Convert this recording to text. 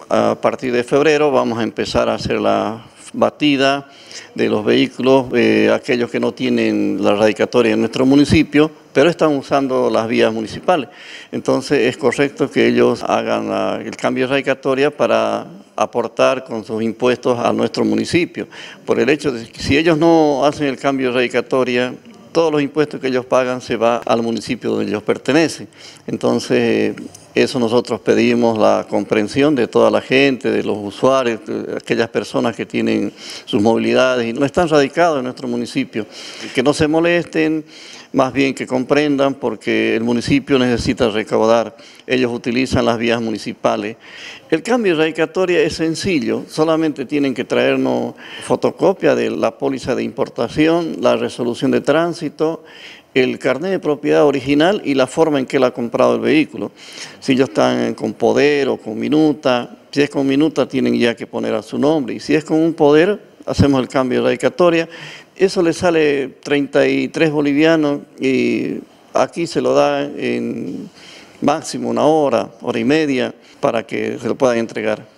A partir de febrero vamos a empezar a hacer la batida de los vehículos, aquellos que no tienen la radicatoria en nuestro municipio, pero están usando las vías municipales. Entonces es correcto que ellos hagan el cambio de radicatoria para aportar con sus impuestos a nuestro municipio. Por el hecho de que si ellos no hacen el cambio de radicatoria, todos los impuestos que ellos pagan se van al municipio donde ellos pertenecen. Entonces, eso nosotros pedimos la comprensión de toda la gente, de los usuarios, de aquellas personas que tienen sus movilidades y no están radicados en nuestro municipio. Que no se molesten, más bien que comprendan, porque el municipio necesita recaudar. Ellos utilizan las vías municipales. El cambio de radicatoria es sencillo, solamente tienen que traernos fotocopia de la póliza de importación, la resolución de tránsito, el carnet de propiedad original y la forma en que él ha comprado el vehículo. Si ellos están con poder o con minuta, si es con minuta tienen ya que poner a su nombre, y si es con un poder, hacemos el cambio de radicatoria. Eso le sale 33 bolivianos y aquí se lo da en máximo una hora, hora y media, para que se lo puedan entregar.